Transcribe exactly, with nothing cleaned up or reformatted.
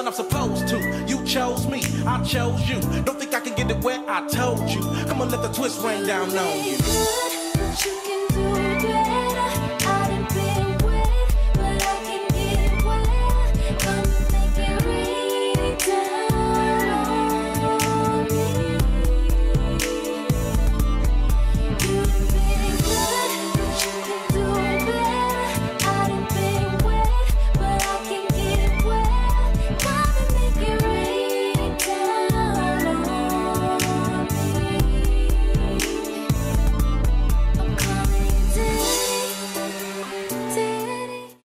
I'm supposed to. You chose me, I chose you. Don't think I can get it where I told you. Come on, let the twist rain down on you.